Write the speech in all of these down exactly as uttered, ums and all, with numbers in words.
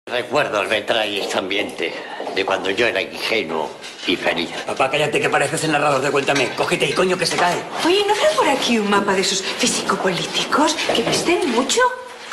Recuerdos me trae este ambiente de cuando yo era ingenuo y feliz. Papá, cállate que pareces el narrador de Cuéntame. Cógete y coño que se cae. Oye, ¿no habrá por aquí un mapa de esos físico-políticos que visten mucho?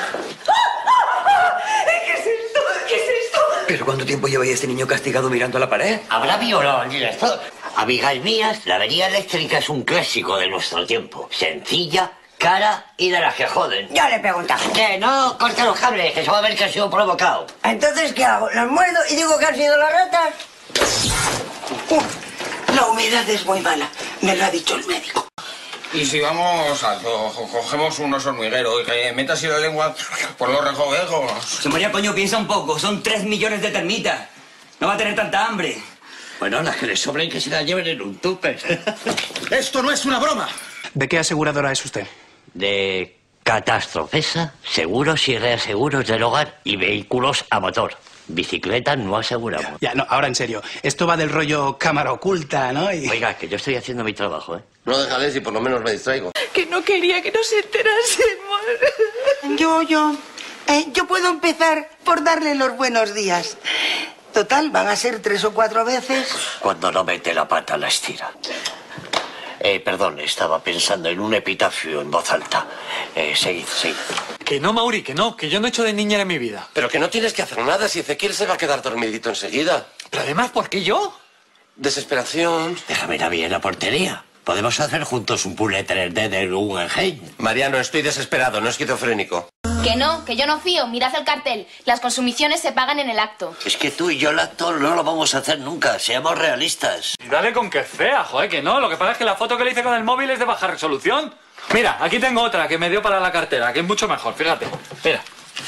¿Qué es esto? ¿Qué es esto? ¿Pero cuánto tiempo lleva este niño castigado mirando a la pared? ¿Habrá violado al director? Amigas mías, la avería eléctrica es un clásico de nuestro tiempo. Sencilla, cara y de las que joden. Ya le preguntaba. Que no, corta los cables, que se va a ver que ha sido provocado. Entonces, ¿qué hago? ¿Las muerdo y digo que han sido las ratas? Uh, la humedad es muy mala, me lo ha dicho el médico. Y si vamos a co cogemos unos hormigueros y que metas así la lengua por los recovejos. José María, coño, piensa un poco. Son tres millones de termitas. No va a tener tanta hambre. Bueno, las que le sobren que se las lleven en un tupper. ¡Esto no es una broma! ¿De qué aseguradora es usted? De Catastrofesa, seguros y reaseguros del hogar y vehículos a motor. Bicicletas no aseguramos. Ya, ya, no, ahora en serio. Esto va del rollo cámara oculta, ¿no? Y... Oiga, que yo estoy haciendo mi trabajo, ¿eh? No déjale si por lo menos me distraigo. Que no quería que nos enterásemos. Yo, yo, eh, yo puedo empezar por darle los buenos días. Total, van a ser tres o cuatro veces. Cuando no mete la pata, la estira. Eh, perdón, estaba pensando en un epitafio en voz alta. Eh, seguid, seguid. Que no, Mauri, que no, que yo no he hecho de niñera en mi vida. Pero que no tienes que hacer nada si Ezequiel se va a quedar dormidito enseguida. Pero además, ¿por qué yo? Desesperación. Déjame ir a mí en la portería. Podemos hacer juntos un puzzle tres D de Guggenheim. Mariano, estoy desesperado, no esquizofrénico. Que no, que yo no fío. Mirad el cartel. Las consumiciones se pagan en el acto. Es que tú y yo el acto no lo vamos a hacer nunca. Seamos realistas. Y dale con que fea, joder, que no. Lo que pasa es que la foto que le hice con el móvil es de baja resolución. Mira, aquí tengo otra que me dio para la cartera, que es mucho mejor, fíjate. Mira.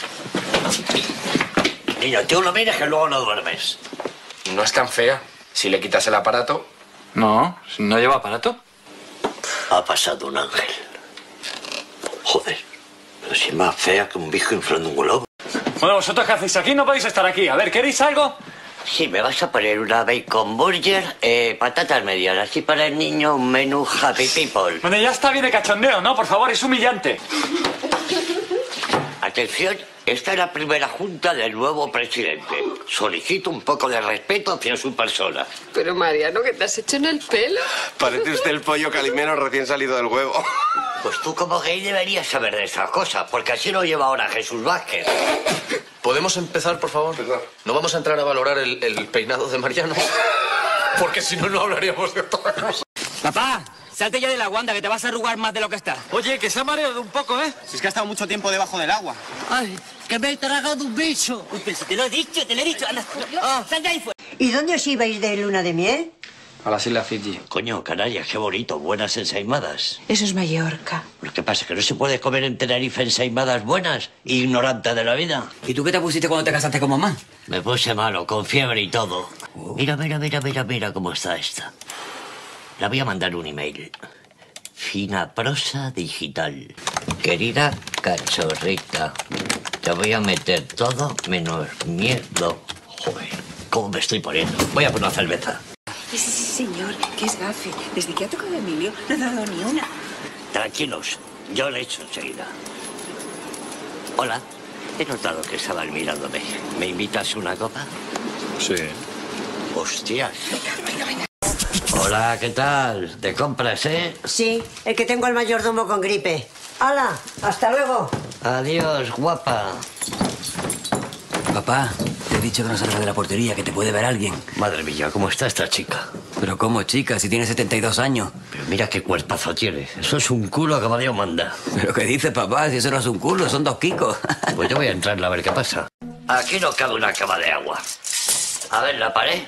Niño, tú no mires que luego no duermes. No es tan fea. Si le quitas el aparato... No, no lleva aparato. Ha pasado un ángel. Joder, pero si es más fea que un bicho inflando un globo. Bueno, ¿vosotros qué hacéis aquí? No podéis estar aquí. A ver, ¿queréis algo? Sí, me vas a poner una bacon burger, eh, patatas medianas y para el niño un menú Happy People. Bueno, ya está bien de cachondeo, ¿no? Por favor, es humillante. Atención, esta es la primera junta del nuevo presidente. Solicito un poco de respeto hacia su persona. Pero Mariano, ¿qué te has hecho en el pelo? Parece usted el pollo calimero recién salido del huevo. Pues tú como gay deberías saber de estas cosas, porque así lo lleva ahora Jesús Vázquez. ¿Podemos empezar, por favor? ¿No vamos a entrar a valorar el, el peinado de Mariano? Porque si no, no hablaríamos de otra cosa. Papá, salte ya de la guanda que te vas a arrugar más de lo que está. Oye, que se ha mareado un poco, ¿eh? Si es que ha estado mucho tiempo debajo del agua. Ay, que me he tragado un bicho. Uy, pero si te lo he dicho, te lo he dicho. Anda, oh, sal de ahí fuera. ¿Y dónde os ibais de luna de miel? A las Islas Fiji. Coño, canallas, qué bonito, buenas ensaimadas. Eso es Mallorca. Lo que pasa es que no se puede comer en Tenerife ensaimadas buenas, ignorante de la vida. ¿Y tú qué te pusiste cuando te casaste con mamá? Me puse malo, con fiebre y todo. Mira, mira, mira, mira, mira cómo está esta. La voy a mandar un email. Fina prosa digital. Querida cachorrita, te voy a meter todo menos miedo. Joder, ¿cómo me estoy poniendo? Voy a por una cerveza. Sí, sí, sí, señor, que es gafe. Desde que ha tocado Emilio no ha dado ni una. Tranquilos, yo le echo enseguida. Hola, he notado que estaban mirándome. ¿Me invitas una copa? Sí. Hostias. Hola, ¿qué tal? ¿De compras, eh? Sí, el que tengo al mayordomo con gripe. ¡Hala! ¡Hasta luego! Adiós, guapa. Papá, te he dicho que no salgas de la portería, que te puede ver alguien. Madre mía, ¿cómo está esta chica? Pero ¿cómo, chica? Si tiene setenta y dos años. Pero mira qué cuerpazo tiene. Eso es un culo que Amadeo manda. ¿Pero qué dices, papá? Si eso no es un culo, son dos kikos. Pues yo voy a entrarle a ver qué pasa. Aquí no cabe una cama de agua. A ver, la pared.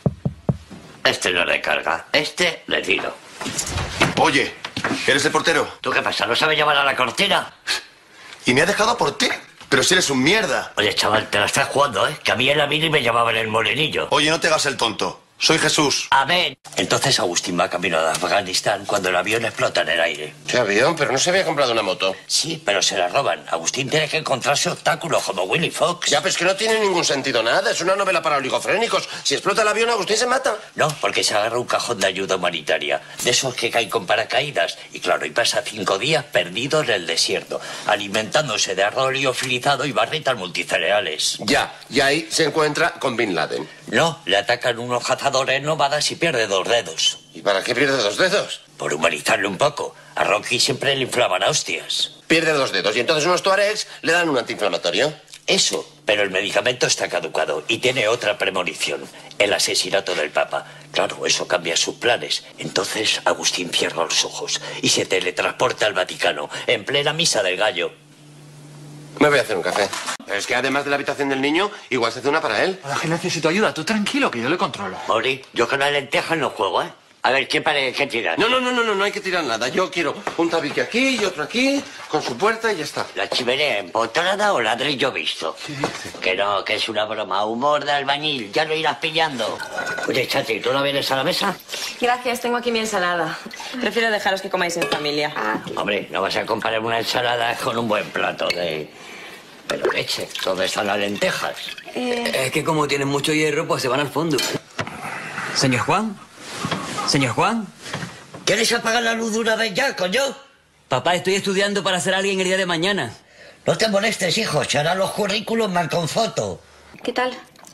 Este no le carga. Este le tiro. Oye, ¿eres el portero? ¿Tú qué pasa? ¿No sabes llamar a la cortina? ¿Y me has dejado por ti? Pero si eres un mierda. Oye, chaval, te la estás jugando, ¿eh? Que a mí en la mini me llamaban el molinillo. Oye, no te hagas el tonto. Soy Jesús. A ver. Entonces Agustín va camino de Afganistán cuando el avión explota en el aire. ¿Qué avión? Pero no se había comprado una moto. Sí, pero se la roban. Agustín tiene que encontrarse obstáculos como Willy Fox. Ya, pero es que no tiene ningún sentido nada. Es una novela para oligofrénicos. Si explota el avión, Agustín se mata. No, porque se agarra un cajón de ayuda humanitaria. De esos que caen con paracaídas. Y claro, y pasa cinco días perdido en el desierto, alimentándose de arroz liofilizado y barritas multicereales. Ya, y ahí se encuentra con Bin Laden. No, le atacan unos cazadores nómadas y pierde dos dedos. ¿Y para qué pierde dos dedos? Por humanizarle un poco. A Rocky siempre le inflaman a hostias. Pierde dos dedos y entonces unos tuaregs le dan un antiinflamatorio. Eso, pero el medicamento está caducado y tiene otra premonición, el asesinato del Papa. Claro, eso cambia sus planes. Entonces Agustín cierra los ojos y se teletransporta al Vaticano, en plena misa del gallo. Me voy a hacer un café. Pero es que además de la habitación del niño, igual se hace una para él. Ahora que necesito ayuda, tú tranquilo, que yo le controlo. Mori, yo con las lentejas no juego, ¿eh? A ver, ¿qué parece que tirar? No, no, no, no, no, no hay que tirar nada. Yo quiero un tabique aquí y otro aquí, con su puerta y ya está. ¿La chimenea empotrada o ladrillo visto? ¿Qué dice? Que no, que es una broma. Humor de albañil, ya lo irás pillando. Oye, Chati, ¿tú no vienes a la mesa? Gracias, tengo aquí mi ensalada. Prefiero dejaros que comáis en familia. Hombre, no vas a comparar una ensalada con un buen plato de... Pero leche, ¿dónde están las lentejas? Eh... Es que como tienen mucho hierro, pues se van al fondo. Señor Juan. Señor Juan. ¿Quieres apagar la luz de una vez ya, coño? Papá, estoy estudiando para ser alguien el día de mañana. No te molestes, hijo. Se harán los currículos mal con foto. ¿Qué tal?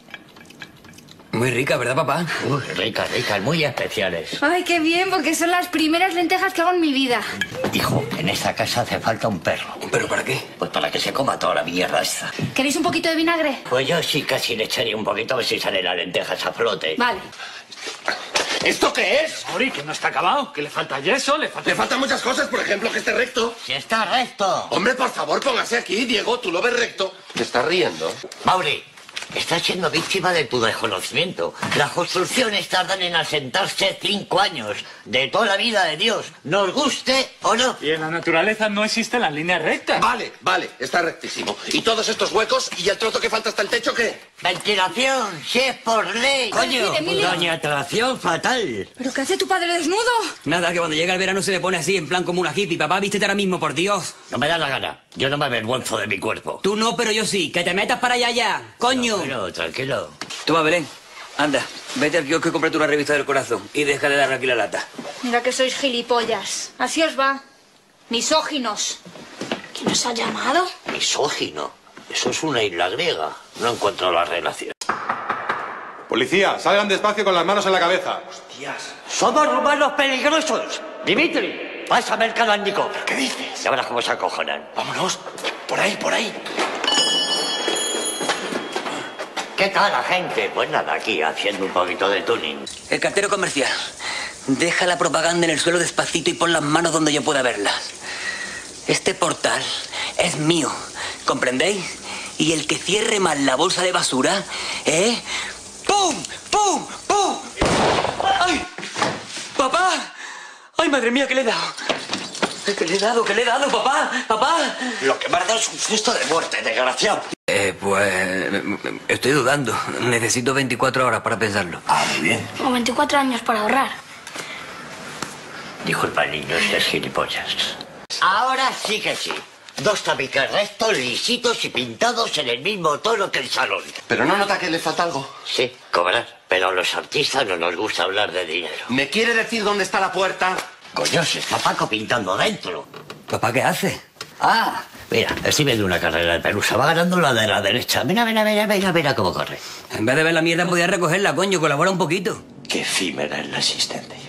Muy rica, ¿verdad, papá? Uy, ricas, ricas, muy especiales. Ay, qué bien, porque son las primeras lentejas que hago en mi vida. Hijo, en esta casa hace falta un perro. ¿Un perro para qué? Pues para que se coma toda la mierda esta. ¿Queréis un poquito de vinagre? Pues yo sí casi le echaría un poquito a ver si salen las lentejas a flote. Vale. ¿Esto qué es? Mauri, que no está acabado, que le falta yeso, le falta... Le faltan muchas cosas, por ejemplo, que esté recto. ¡Si está recto! Hombre, por favor, póngase aquí, Diego, tú lo ves recto. ¿Te estás riendo? Mauri, estás siendo víctima de tu desconocimiento. Las construcciones tardan en asentarse cinco años. De toda la vida de Dios, nos guste o no. Y en la naturaleza no existen las líneas rectas. Vale, vale, está rectísimo. ¿Y todos estos huecos y el trozo que falta hasta el techo qué? Ventilación, si es por ley. Coño, Emilio. doña Tracción fatal. ¿Pero qué hace tu padre desnudo? Nada, que cuando llega el verano se le pone así, en plan como una hippie. Papá, vístete ahora mismo, por Dios. No me da la gana. Yo no me avergüenzo de mi cuerpo. Tú no, pero yo sí. Que te metas para allá ya. ¡Coño! Pero, tranquilo. Toma, Belén. Anda, vete al kiosco y cómprate una revista del corazón. Y deja de darle aquí la lata. Mira que sois gilipollas. Así os va. Misóginos. ¿Quién os ha llamado? Misógino. Eso es una isla griega. No encuentro la relación. Policía, salgan despacio con las manos en la cabeza. ¡Somos humanos peligrosos! Dimitri, pásame el calánico. ¿Qué dices? Ya verás cómo se acojonan. Vámonos. Por ahí, por ahí. ¿Qué tal la gente? Pues nada, aquí haciendo un poquito de tuning. El cartero comercial. Deja la propaganda en el suelo despacito y pon las manos donde yo pueda verlas. Este portal es mío, ¿comprendéis? Y el que cierre mal la bolsa de basura, ¿eh? ¡Pum! ¡Pum! ¡Pum! ¡Ay! ¡Papá! ¡Ay, madre mía, qué le he dado! ¿Qué le he dado? ¿Qué le he dado, papá? ¡Papá! Lo que me ha dado es un susto de muerte, desgraciado. Eh, pues... estoy dudando. Necesito veinticuatro horas para pensarlo. Ah, muy bien. O veinticuatro años para ahorrar. Disculpa, niño, este es gilipollas. Ahora sí que sí. Dos tabiques rectos, lisitos y pintados en el mismo tono que el salón. ¿Pero no nota que le falta algo? Sí, cobrar. Pero a los artistas no nos gusta hablar de dinero. ¿Me quiere decir dónde está la puerta? Coño, se está Paco pintando dentro. ¿Papá qué hace? Ah, mira, estoy viendo una carrera de pelusa. Va ganando la de la derecha. Mira, mira, mira, mira, mira cómo corre. En vez de ver la mierda, podía recogerla, coño. Colabora un poquito. Qué efímera es la asistente.